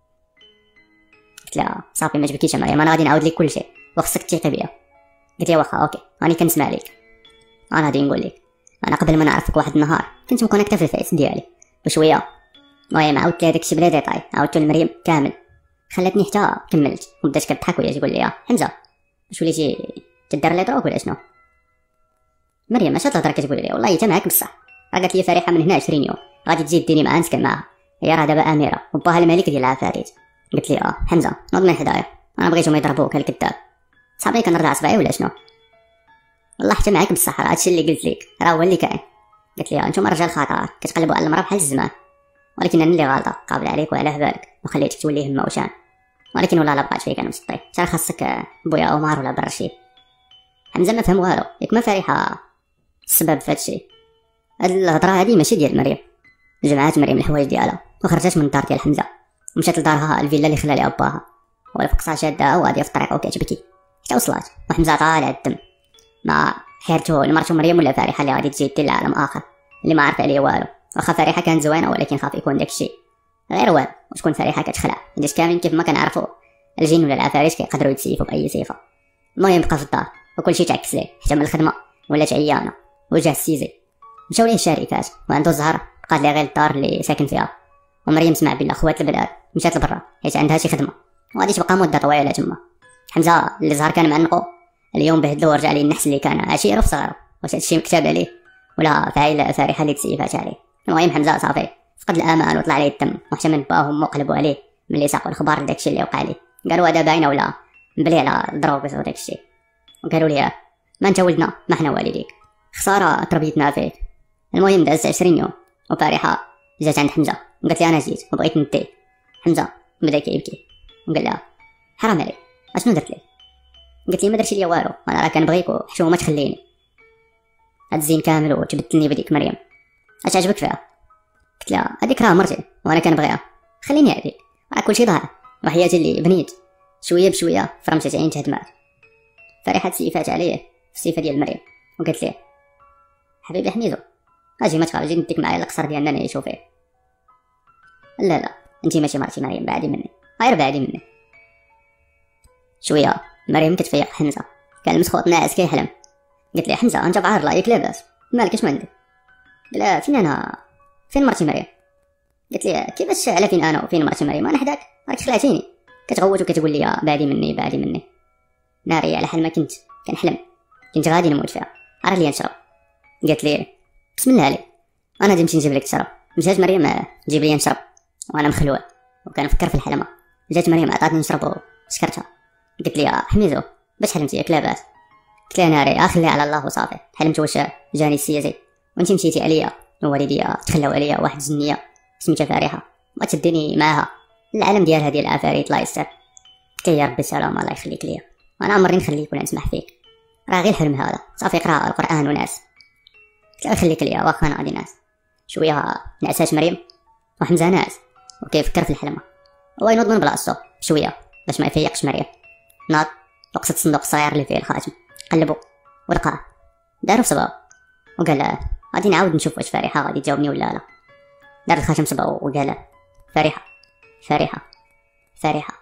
Speaker 1: قلت لها صافي ما تبكيش يا مريم، انا غادي نعاود لك كل شيء وخصك تثيقي بيا. قلت لها واخا اوكي راني كنسمع ليك. انا غادي نقول لك، انا قبل ما نعرفك واحد النهار كنت مكونيكتا في الفيس ديالي بشويه، المهم عاودت لها داكشي بلا ديتاي، عاودتو لمريم كامل، خلاتني حتى كملت وبدات كتضحك وهي تقول لي حمزه واش وليتي تدار لي دروك ولا شنو؟ مريم اش تهضر كتقول لي والله حتى معاك بصح، راه قالت لي فرحه من هنا عشرين يوم غادي تزيد ديني معاها نسكن معاها، هي راه دابا اميره وباها الملك ديال العفاريت. قلت لي اه حمزه نوض من حدايا، انا بغيتهم يضربوك الكذاب، صاحبي كنرضع صبعي ولا شنو؟ والله حتى معاك بصح راه هادشي اللي قلت لك راه هو اللي كاين. قلت لي نتوما رجال خطر كتقلبوا على المراه بحال الزمان، ولكن انا اللي غلطه قابل عليك وعلى بالك وخليتك تولي همه وشان، ولكن والله لا بقات فيك انا مسطي، ترى خاصك بويا عمر ولا برشيد. حمزه ما فهم والو، ياك ما فرحه السبب في هادشي. هاد الهضره هادي ماشي ديال مريم، جمعات مريم الحوايج ديالها وخرجت من الدار ديال حمزه ومشات لدارها الفيلا اللي خلى ليها باها، ولفقصها شاده وغاديه في الطريق وكتبكي حتى وصلت، وحمزه طالع الدم مع حيرته لمرته مريم ولا فرحه اللي غادي تجي دير لعالم اخر اللي ما عارف عليه والو. واخا فرحه كانت زوينه ولكن خاف يكون داكشي غير وهم، وتكون فرحه كتخلع حيت كاملين كيف ما كنعرفوا الجن ولا العفاريت كيقدروا يتسيفوا باي صفه. المهم بقى في الدار وكلشي تعكس ليه حتى من الخدمه ولات عيانه، وجه السيزي مشاو ليه الشركات وعنده الزهر بقات ليه غير الدار اللي ساكن فيها. ومريم سمع بالله خوات البلاد مشات لبرا حيت عندها شي خدمه وغادي تبقى مده طويله تما. حمزه اللي الزهر كان معنقو اليوم بهدلو ورجع ليه النحس اللي كان عشيره في صغره، واش هادشي مكتاب عليه ولا فاعل فرحه اللي تسيفات عليه. المهم حمزه صافي فقد الامان وطلع عليه الدم، وحتى من باه وامو قلبوا عليه ملي ساقوا الخبار لداكشي اللي وقع ليه، قالوا هذا باينه ولا مبلي على الدروغ وداكشي، وقالوا لي ما انت ولدنا ما حنا والديك، خساره تربيتنا فيك. المهم دازت عشرين يوم وفرحه جات عند حمزه وقالت لي انا جيت وبغيت نديه. حمزه بدا كيبكي وقال لها حرام عليك اشنو درت لك؟ قالت لي ما درتي ليا والو، انا راه كنبغيك وحشومه تخليني هاد الزين كامل وتبدلني بديك مريم، اش عجبك فيها؟ قلت لها هذيك راه مرتي وانا كنبغيها خليني هذيك، راه كلشي ضاع وحياتي اللي بنيت شويه بشويه فرمتت عين تهدمات. فرحه سيفات عليه في الصفه ديال مريم وقالت ليه حبيبي حميدو اجي ما تخرجي نديك معايا القصر ديالنا نعيشو فيه. لا لا انت ماشي مرتي مريم، بعدي مني غير بعدي مني. شويه مريم كتفيق حمزه كان المسخوط ناعس كيحلم. قلت لي حمزه انت بعار الله ياك لاباس مالك اش عندك؟ قال لها فين انا فين مرتي مريم؟ قلت لي كيفاش على فين انا وفين مرتي مريم؟ انا حداك راك خلعتيني. كتغوت وكتقول لي بعدي مني بعدي مني. ناري على حال ما كنت كنحلم كنت غادي نموت فيها، عرف لي نشرب. قالت لي بسم الله عليك انا غادي نمشي نجيب لك تشرب. مشات مريم تجيب لي نشرب وانا مخلوع وكنفكر في الحلمه. جات مريم عطاتني نشرب وسكرتها. قلت لي حميدو باش حلمتي ياك لاباس؟ قلت لها ناري اخلي على الله وصافي، حلمت واش جاني السياسي وانت مشيتي عليا ووالديا تخلاو عليا واحد الجنيه سميتها فرحه ما تديني معاها العالم ديالها ديال العفاريت الله يستر. قلت يا ربي سلام الله يخليك ليا، انا عمري نخليك ولا نسمح فيك، راه غير حلم هذا صافي اقرا القران وناس. قلت لها خليك ليا واخا انا غادي ناس. شويه نعسات مريم وحمزه ناس وكيفكر في الحلمه، هو ينوض من بلاصتو شويه باش ما يفيقش مريم. ناض وقصد الصندوق الصغير اللي فيه الخاتم قلبو ولقاه دارو في صباو وقال غادي نعاود نشوف واش فرحه غادي تجاوبني ولا لا. دار الخاتم صباو وقال فرحه فرحه فرحه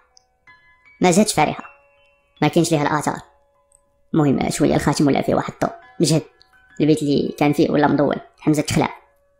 Speaker 1: ما جاتش فرحه، ما كاينش ليها الاثار. المهم شويه الخاتم ولا فيه واحد الضوء مجهد، البيت اللي كان فيه ولا مضول. حمزه تخلع،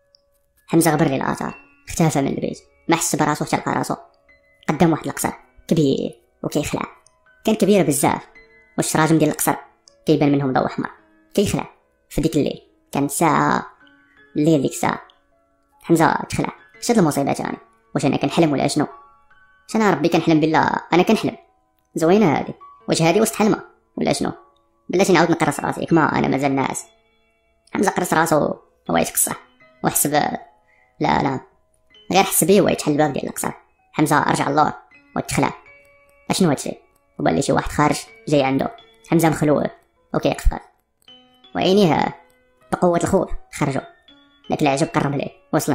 Speaker 1: حمزه غبر لي الاثار اختفى من البيت، ما حس براسو حتى لقى راسو قدام واحد القصر كبير وكيخلع، كان كبير بزاف والشراجم ديال القصر كيبان منهم ضوء احمر كيخلع في ديك الليل. كانت ساعه الليل ديك الساعه. حمزه تخلع شاد المصيبه تاني، واش انا كنحلم ولا شنو؟ واش انا ربي كنحلم بالله انا كنحلم زوينه هادي، واش هادي وسط حلمه ولا شنو؟ بلاتي نعاود نقرص راسي كما انا مازال ناعس. حمزه قرص راسو هو يتقصح وحسب لا لا غير حس بيه هو يتحل الباب ديال القصر. حمزه رجع اللور وتخلع اشنو هادشي، وبان لي شي واحد خارج جاي عنده. حمزه مخلوع وكيقفل وعينيه بقوه الخوف خرجوا، داك العجب قرب ليه وصل عنده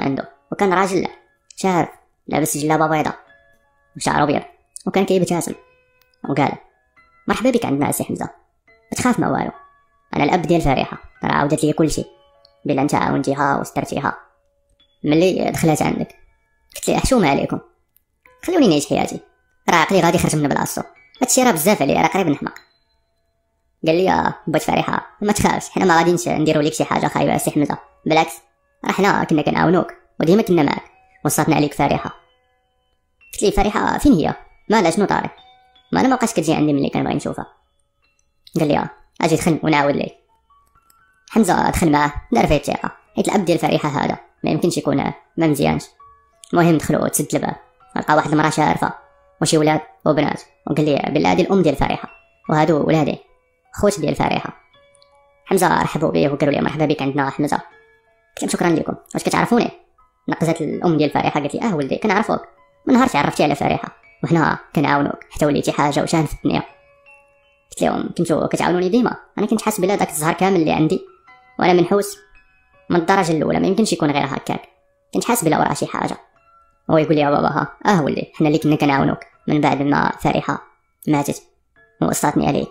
Speaker 1: وكان راجل شاب لابس جلابه بيضاء وشعره ابيض وكان كيبتسم وقال: مرحبا بك عندنا سي حمزه، ما تخاف ما والو، انا الاب ديال فريحه، راه عاودت لي كلشي بلا انت عاونتيها وسترتيها. ملي دخلت عندك قلت لي: حشومه عليكم، خلوني نعيش حياتي، راه عقلي غادي يخرج من بلاصتو، هادشي راه بزاف عليا، راه قريب نحماق. قال لي: بغيت فريحه ما تخافش، حنا ما غاديش نديروا لك شي حاجه خايبه سي حمزه، بالعكس راه حنا كنا كنعاونوك وديما كنا معاك، وصاتنا عليك فريحه. قلت لي: فريحه فين هي؟ مالها شنو طاري؟ ما انا ما بقاش كتجي عندي ملي كنبغي نشوفها. قال لي: اجي دخل ونعاود لك. حمزه دخل معاه، دار فيه الثقه، حيت الاب ديال فريحه هذا ما يمكنش يكون ما مزيانش. المهم دخلوا وتسد الباب، لقى واحد المراه شارفه وشي ولاد وبنات، وقال لي: بالله هادي الام ديال فريحه وهادو ولادي خوت ديال فريحه. حمزه رحبوا بيه وقالوا لي: مرحبا بك عندنا حمزه. قلت لهم: شكرا لكم، واش كتعرفوني؟ نقزت الام ديال فريحه قالت لي: اه ولدي كنعرفوك، من نهار تعرفتي على فريحه وحنا كنعاونوك حتى وليتي حاجه وشان في الدنيا. قلت لهم: كنتو كتعاونوني ديما، انا كنت حاس بلا داك الزهر كامل اللي عندي وانا منحوس من الدرجه الاولى، ما يمكنش يكون غير هكاك، كنت حاس بلا وراه شي حاجه. هو يقول لي: يا بابا ها اه ولدي، حنا اللي كنا كنعاونوك من بعد ما فريحه ماتت ووصاتني عليك.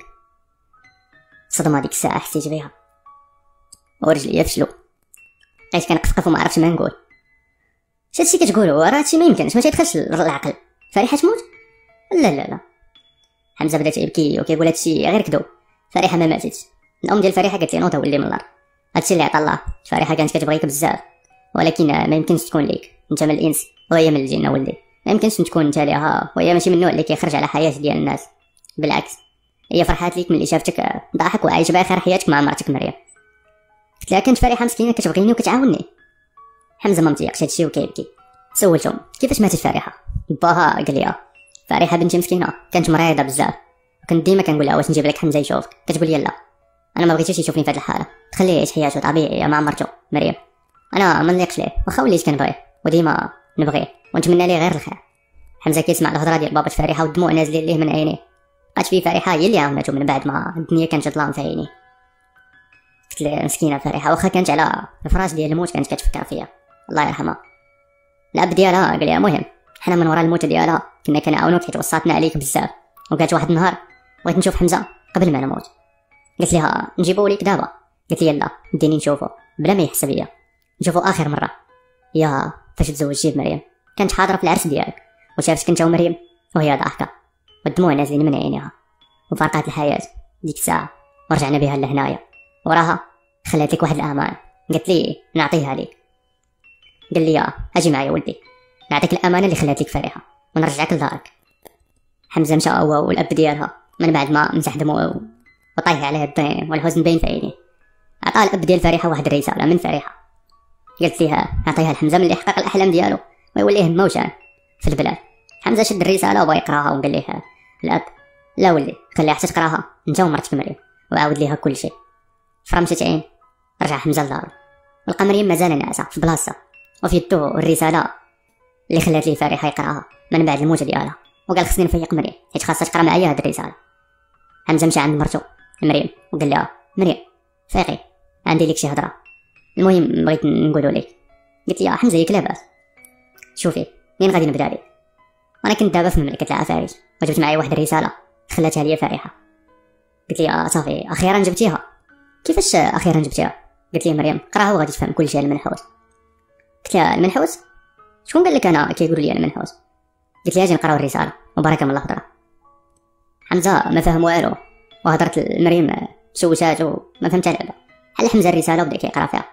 Speaker 1: الصدمه ديك الساعه حسيت بها ورجلي فشلو، بقيت كنقفقف وما عرفتش ما نقول. شتي كتقولوا راه هادشي ما يمكنش، ما تيدخلش العقل، فريحه تموت؟ لا لا لا. حمزه بدا تيبكي وكيقول: هادشي غير كذوب، فريحه ما ماتتش. الام ديال فريحه قالت لي: نوض ولي من الارض، هادشي اللي عطا الله، فريحه كانت كتبغيك بزاف، ولكن ما يمكنش تكون ليك، انت من الانس وهي من الجن ولدي، ما يمكنش تكون انت ليها، وهي ماشي من النوع اللي كيخرج على حياه ديال الناس، بالعكس هي فرحات ليك ملي شافتك ضاحك وعايش باخر حياتك مع مرتك مريم. قلت لها: كانت فريحه مسكينه كتبغيني وكتعاوني. حمزه ما متيقش هادشي وكيبكي. سولتهم: كيفاش ماتت فريحه؟ باها قال لي: فريحه بنتي مسكينه كانت مريضه بزاف، كنت ديما كنقول لها: واش نجيب لك حمزه يشوفك؟ كتقول لي: لا، انا ما بغيتيش يشوفني في هذه الحاله، تخليه يعيش حياته طبيعيه مع مرته مريم، انا ما نليقش ليه، واخا وليت كنبغيه وديما نبغيه ونتمنى ليه غير الخير. حمزه كيسمع الهضره ديال بابا فريحه والدموع نازلين ليه من عينيه، بقات فيه فريحه هي اللي عاونته من بعد ما الدنيا كانت ظلام في عينيه. قلت لها: مسكينه فريحه، واخا كانت على الفراش ديال الموت كانت كتفكر فيا، الله يرحمها. الاب ديالها قال لي: المهم حنا من ورا الموت ديالها كنا كنعاونوك حيت وصاتنا عليك بزاف، وقالت واحد النهار بغيت نشوف حمزه قبل ما نموت. قلت لها: نجيبوه ليك دابا؟ قالت لي: يلا ديني نشوفو بلا ما يحس بيا، نشوفو اخر مره. يا فاش تزوجتي بمريم كانت حاضره في العرس ديالك وشافتك انت ومريم وهي ضاحكه والدموع نازلين من عينيها، وفارقات الحياه ديك الساعه ورجعنا بها لهنايا، وراها خلات لك واحد الامانه، قالت لي نعطيها لك. قال لي: اجي معايا ولدي، نعطيك الامانه اللي خلات لك فريحه ونرجعك لدارك. حمزه مشى هو والاب ديالها من بعد ما مسح دموعه وطايح عليه الضيم والحزن باين في عينيه. عطاه الاب ديال فريحه واحد الرساله من فريحه، قالت ليها نعطيها لحمزه ملي يحقق الاحلام ديالو ويوليه موشان في البلاد. حمزه شد الرساله وبغى يقراها وقال ليه الاب: لا ولدي خليها حتى تقراها انت ومرتك مريم، وعاود ليها كل شيء. فرمشت عين رجع حمزه لدارو، ولقى مريم مازال ناعسه في بلاصتها وفي يدو الرساله اللي خلات ليه فريحه يقراها من بعد الموت ديالها، وقال: خصني نفيق مريم حيت خاصها تقرا معايا هاد الرساله. حمزه مشى عند مرتو مريم وقال لها: مريم فيقي، عندي لك شي هضره، المهم بغيت نقولوا لك. قلت لي: يا حمزه ياك لاباس، شوفي منين غادي نبدا لك؟ انا كنت دابا في مملكه العفاريت وجبت معايا واحد الرساله خلاتها لي فريحه. قلت لي: اه صافي اخيرا جبتيها؟ كيفاش اخيرا جبتيها؟ قلت لي: مريم قراها وغادي تفهم كل شيء على المنحوس. قلت لها: المنحوس؟ شكون قال لك انا كيقولوا لي المنحوس؟ قلت لها: اجي نقراو الرساله وبركه من الهضره. حمزه ما فهم والو وهضرت مريم تشوشات وما فهمت اللعبه، حل حمزه الرساله وبدا كيقرا فيها.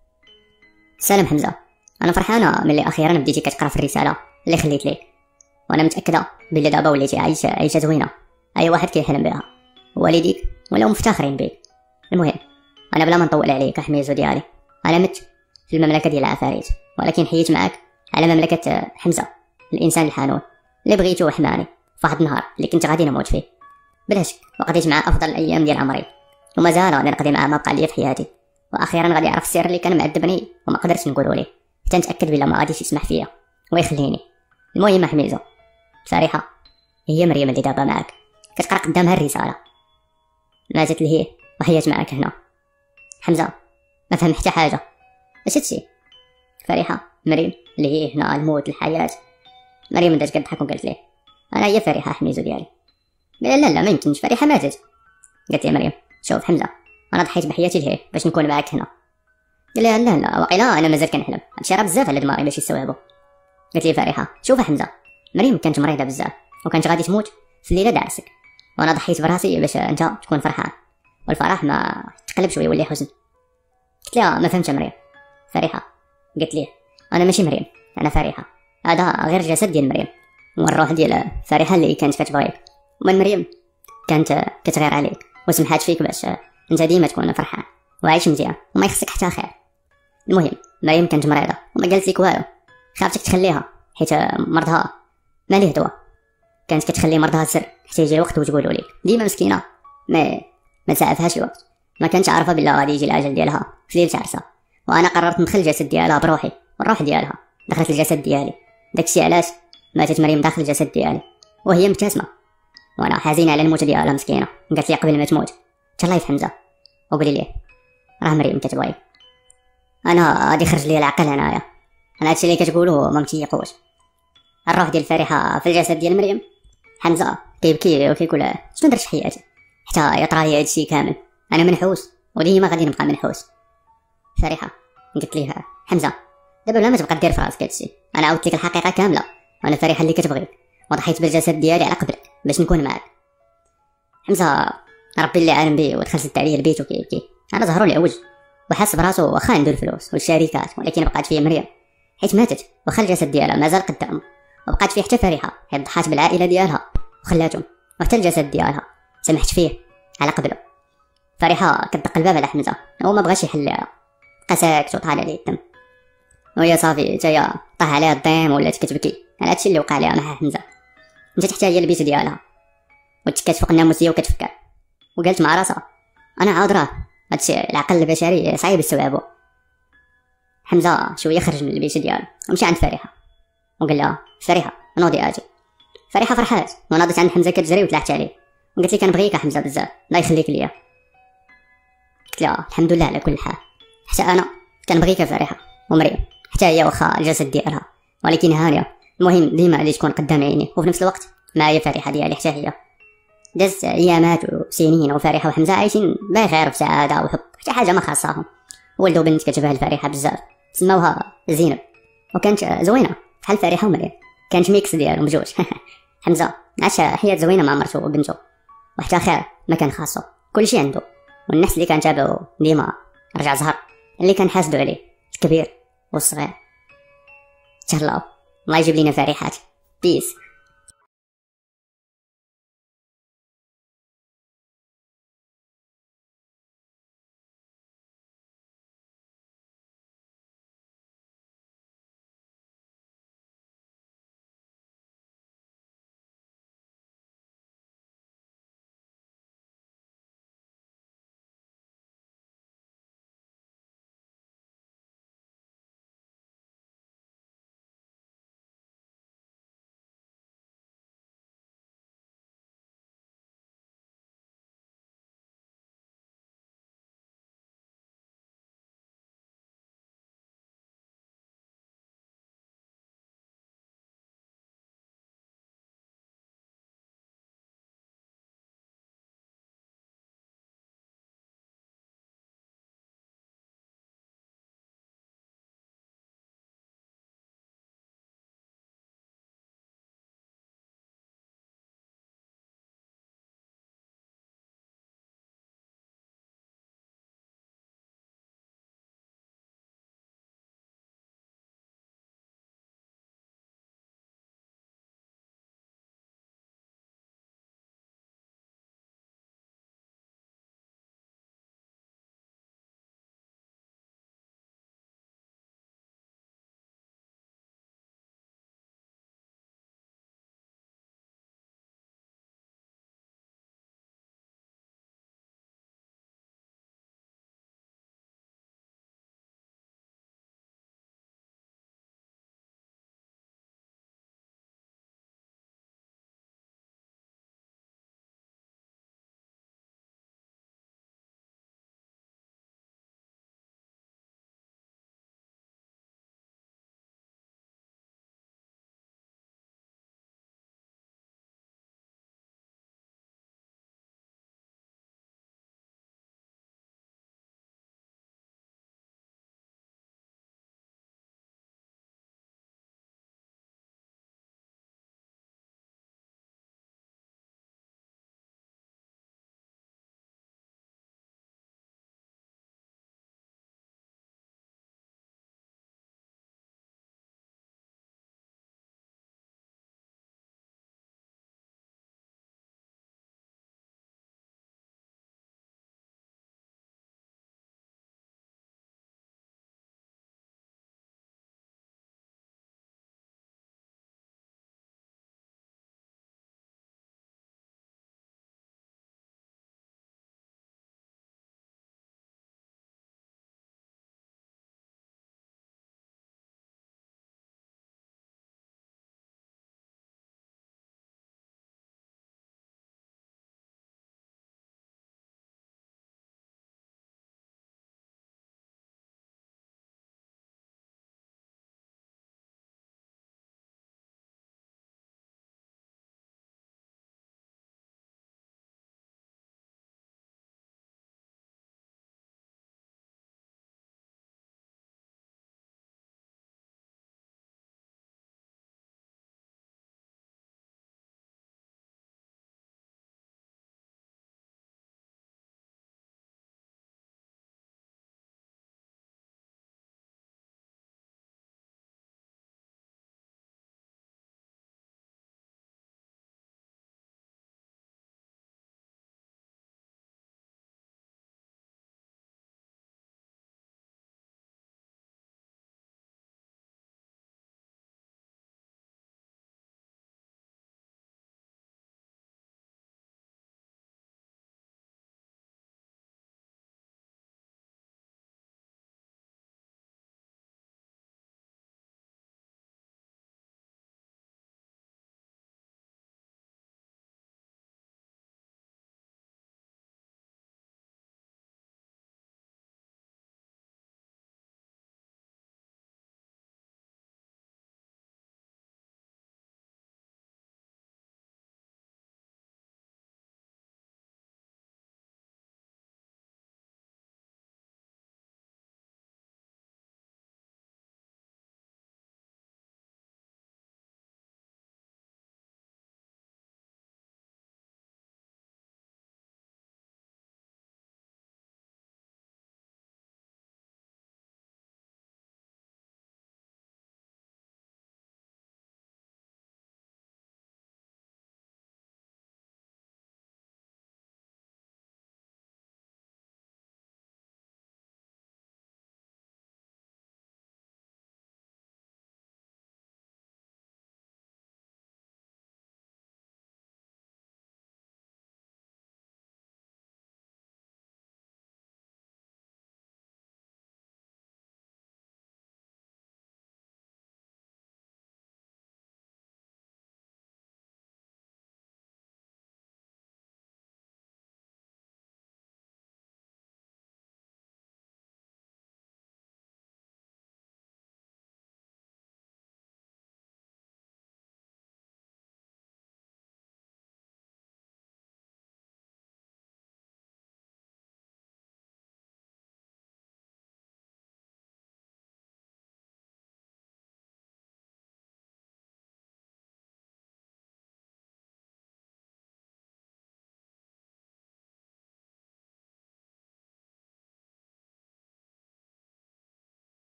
Speaker 1: سلام حمزه، انا فرحانه ملي اخيرا بديتي كتقرا في الرساله اللي خليت ليك، وانا متاكده بلي دابا وليتي عايشه عيشه زوينه اي واحد كيحلم بها، والديك ولاو مفتخرين بيك. المهم انا بلا ما نطول عليك حميزو ديالي، انا مت في المملكه ديال العفاريت، ولكن حييت معاك على مملكه حمزه الانسان الحانون اللي بغيتو وحماني في واحد النهار اللي كنت غادي نموت فيه بلا شك، وقضيت معاه افضل الايام ديال عمري، ومازال غادي نقضي معاه ما بقى لي في حياتي، واخيرا غادي يعرف السر اللي كان معذبني وما قدرتش نقولوا ليه حتى نتاكد بلا ما غاديش يسمح فيا ويخليني. المهم حميزه فريحه هي مريم اللي دابا معاك كتقرا قدامها الرساله، ماتت لهي وحيات معاك هنا. حمزه ما فهم حتى حاجه، اش هادشي؟ فريحه مريم اللي هي هنا الموت الحياه. مريم بدات كتضحك وقالت ليه انا هي فرحه حميزو ديالي. قال لا لا ما يمكنش، فرحه ماتت. قالت لي مريم شوف حمزه انا ضحيت بحياتي لهيه باش نكون معاك هنا. قال لها لا لا واقيلا انا مازال كنحلم، هادشي راه بزاف على دماغي باش يستوعبوا. قالت لي فرحه شوف حمزه مريم كانت مريضه بزاف وكانت غادي تموت في الليله د عرسك، وانا ضحيت براسي باش انت تكون فرحان والفرح ما تقلبش ويولي حزن. قلت لها ما فهمتش مريم. فرحه قالت لي انا ماشي مريم انا فرحه، هذا غير جسد ديال مريم والروح ديال فرحه اللي كانت كتبغيك، ومن مريم كانت كتغير عليك وسمحات فيك باش انت ديما تكون فرحان وعايش مزيان وما يخصك حتى خير. المهم مريم كانت مريضه وما قالت لك والو، خافتك تخليها حيت مرضها ما ليه دواء، كانت كتخلي مرضها سر حتى يجي الوقت وتقولوا لك. ديما مسكينه ما ما تسعفهاش الوقت، ما كانتش عارفه بلا غادي يجي الاجل ديالها في ليله عرسها، وانا قررت ندخل الجسد ديالها بروحي والروح ديالها دخلت الجسد ديالي. داكشي علاش ماتت مريم داخل الجسد ديالي وهي مبتسمه وانا حزينه على الموت ديالها مسكينه. قالت لي قبل ما تموت تهلاي في حمزه وقولي ليه راه مريم كتبغي. انا غادي يخرج لي العقل هنايا، انا هادشي اللي كتقولوا ما متيقوش. الروح ديال فرحه في الجسد ديال مريم. حمزه كيبكي وكيقول شنو درت في حياتي حتى يطرا لي هادشي كامل، انا منحوس وديما غادي نبقى منحوس. فرحه قلت ليه حمزه دابا بلا ما تبقى دير في راسك هادشي، انا عاودت لك الحقيقه كامله، انا فرحه اللي كتبغيك وضحيت بالجسد ديالي على قبلك باش نكون معاك. حمزه ربي اللي عالم بيه ودخل سد عليه البيت وكيبكي، انا ظهروا لي عوج وحس براسو واخا عنده الفلوس والشركات، ولكن بقات فيه مريم حيت ماتت واخا الجسد ديالها مازال قدامه، وبقات فيه حتى فرحه حيت ضحات بالعائله ديالها وخلاتهم، وحتى الجسد ديالها سمحت فيه على قبله. فرحه كتدق الباب على حمزه هو ما بغاش يحلها، بقى ساكت وطالع عليه الدم وهي صافي حتى طاح عليها الضيم ولات كتبكي على هادشي اللي وقع لها مع حمزه. مشات حتى هي البيت ديالها وتكات فوق الناموسيه وكتفكر وقالت مع راسها انا عاود راه هادشي العقل البشري صعيب يستوعبو. حمزه شويه خرج من البيت ديالو ومشى عند فرحه وقال لها فرحه نوضي اجي. فرحه فرحات وناضت عند حمزه كتجري وطلعت عليه وقالت لي كنبغيك يا حمزه بزاف الله يخليك ليا. قلت لها الحمد لله على كل حال، حتى انا كنبغيك فرحه ومريم حتى هي واخا الجسد ديالها ولكن هانيه، المهم ديما غادي تكون قدام عيني وفي نفس الوقت معايا فرحه ديالي حتى هي. دازت ايامات وسنين وفرحه وحمزه عايشين بخير في سعاده وحب، حتى حاجه ما خاصاهم. ولدوا بنت كتشبه الفرحه بزاف سموها زينب وكانت زوينه بحال فرحه ومريم، كانت ميكس ديالهم بجوج. حمزه عاش حياه زوينه مع مرته وبنته وحتى خير ما كان خاصو كلشي عنده، والناس اللي كان تابعو ديما رجع زهر اللي كان حاسدو عليه الكبير والصغير. تهلاو الله يجيب لينا فرحات. بيس.